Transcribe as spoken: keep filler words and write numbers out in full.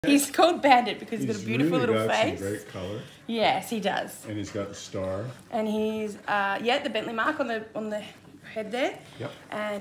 He's called Bandit because he's, he's got a beautiful really little got face. Some great colour. Yes, he does. And he's got the star. And he's uh, yeah, the Bentley mark on the on the head there. Yep. And